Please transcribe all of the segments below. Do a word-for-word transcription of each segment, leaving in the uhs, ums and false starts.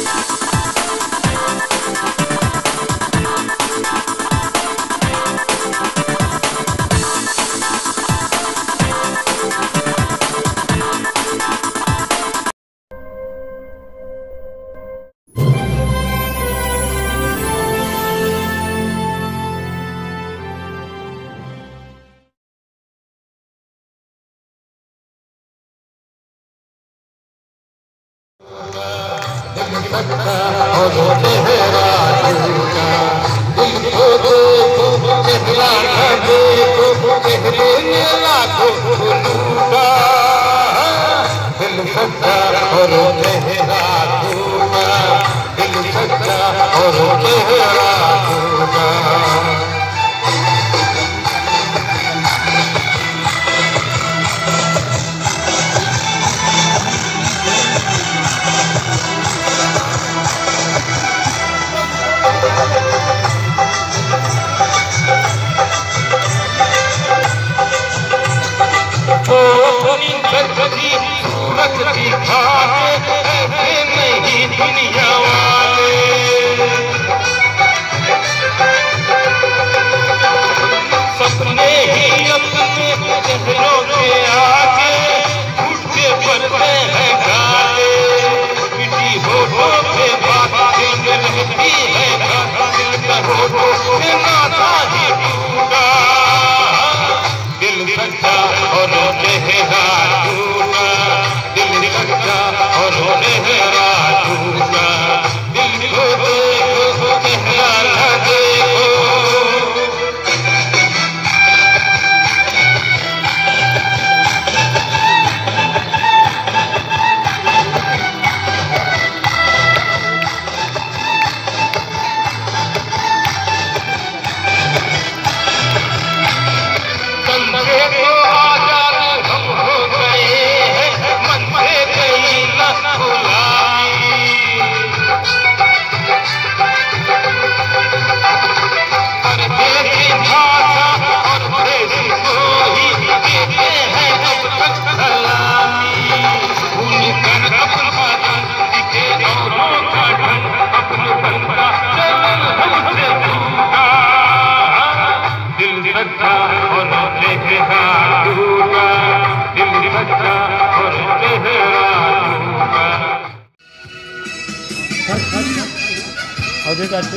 आज का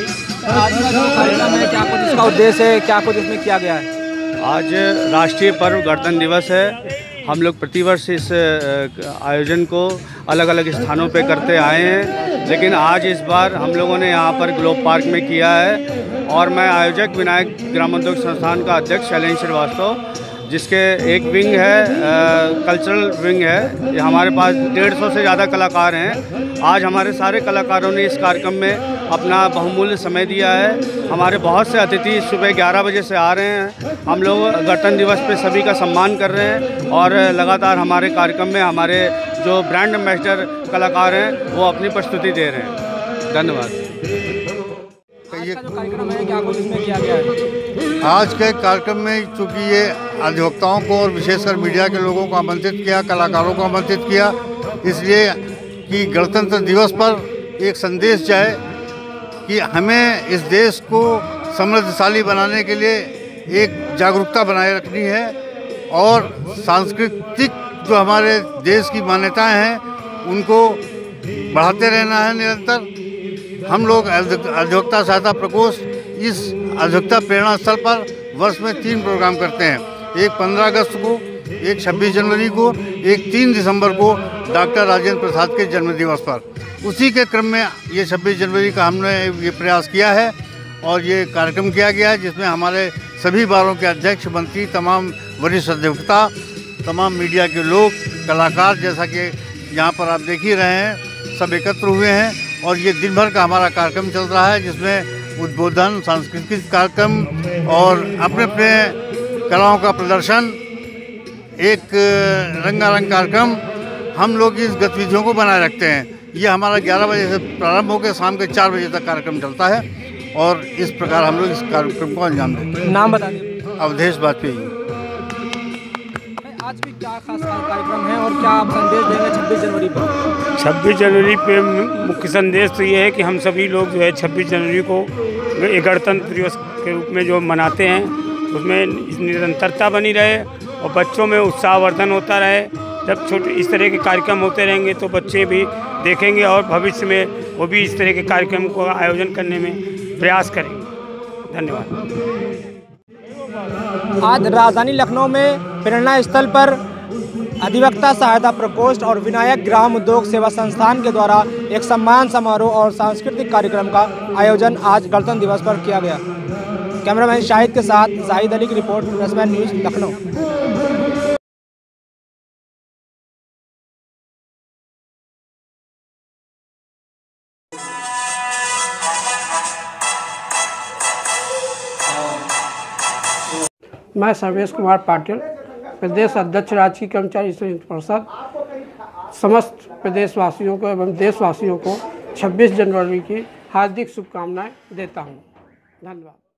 जो कार्यक्रम है, क्या कुछ इसका उद्देश्य है, क्या कुछ इसमें किया गया है? आज राष्ट्रीय पर्व गणतंत्र दिवस है। हम लोग प्रतिवर्ष इस आयोजन को अलग अलग स्थानों पे करते आए हैं, लेकिन आज इस बार हम लोगों ने यहाँ पर ग्लोब पार्क में किया है। और मैं आयोजक विनायक ग्रामोद्योग संस्थान का अध्यक्श शैलेंद्र श्रीवास्तव, जिसके एक विंग है कल्चरल विंग है। ये हमारे पास डेढ़ सौ से ज़्यादा कलाकार हैं। आज हमारे सारे कलाकारों ने इस कार्यक्रम में अपना बहुमूल्य समय दिया है। हमारे बहुत से अतिथि सुबह ग्यारह बजे से आ रहे हैं। हम लोग गणतंत्र दिवस पे सभी का सम्मान कर रहे हैं और लगातार हमारे कार्यक्रम में हमारे जो ब्रांड एम्बेसडर कलाकार हैं वो अपनी प्रस्तुति दे रहे हैं। धन्यवाद। आज का जो कार्यक्रम है, क्या कुछ इसमें किया गया है? आज के कार्यक्रम में चूँकि ये अधिवक्ताओं को और विशेषकर मीडिया के लोगों को आमंत्रित किया, कलाकारों को आमंत्रित किया, इसलिए कि गणतंत्र दिवस पर एक संदेश जाए कि हमें इस देश को समृद्धशाली बनाने के लिए एक जागरूकता बनाए रखनी है और सांस्कृतिक जो हमारे देश की मान्यताएं हैं उनको बढ़ाते रहना है निरंतर। हम लोग अधिवक्ता सहायता प्रकोष्ठ इस अधिवक्ता प्रेरणा स्थल पर वर्ष में तीन प्रोग्राम करते हैं। एक पंद्रह अगस्त को, एक छब्बीस जनवरी को, एक तीन दिसंबर को डॉक्टर राजेंद्र प्रसाद के जन्मदिवस पर। उसी के क्रम में ये छब्बीस जनवरी का हमने ये प्रयास किया है और ये कार्यक्रम किया गया है, जिसमें हमारे सभी बारों के अध्यक्ष, मंत्री, तमाम वरिष्ठ अधिवक्ता, तमाम मीडिया के लोग, कलाकार, जैसा कि यहाँ पर आप देख ही रहे हैं, सब एकत्र हुए हैं। और ये दिन भर का हमारा कार्यक्रम चल रहा है, जिसमें उद्बोधन, सांस्कृतिक कार्यक्रम और अपने अपने कलाओं का प्रदर्शन, एक रंगारंग कार्यक्रम, हम लोग इस गतिविधियों को बनाए रखते हैं। ये हमारा ग्यारह बजे से प्रारंभ होकर शाम के चार बजे तक कार्यक्रम चलता है और इस प्रकार हम लोग इस कार्यक्रम को अंजाम देते हैं। नाम बता दीजिए। अवधेश वाजपेयी। आज आज भी क्या खास कार्यक्रम है और क्या आप संदेश देंगे छब्बीस जनवरी पर? छब्बीस जनवरी पे मुख्य संदेश तो ये है कि हम सभी लोग जो है छब्बीस जनवरी को एक गणतंत्र दिवस के रूप में जो मनाते हैं उसमें निरंतरता बनी रहे और बच्चों में उत्साहवर्धन होता रहे। जब छोटे इस तरह के कार्यक्रम होते रहेंगे तो बच्चे भी देखेंगे और भविष्य में वो भी इस तरह के कार्यक्रम को आयोजन करने में प्रयास करेंगे। धन्यवाद। आज राजधानी लखनऊ में प्रेरणा स्थल पर अधिवक्ता सहायता प्रकोष्ठ और विनायक ग्राम उद्योग सेवा संस्थान के द्वारा एक सम्मान समारोह और सांस्कृतिक कार्यक्रम का आयोजन आज गणतंत्र दिवस पर किया गया। कैमरामैन शाहिद के साथ जाहिद अली की रिपोर्ट, प्रेसमैन न्यूज़ लखनऊ। मैं सर्वेश कुमार पाटिल, प्रदेश अध्यक्ष राजकीय कर्मचारी संयुक्त परिषद, समस्त प्रदेशवासियों को एवं देशवासियों को छब्बीस जनवरी की हार्दिक शुभकामनाएं देता हूं। धन्यवाद।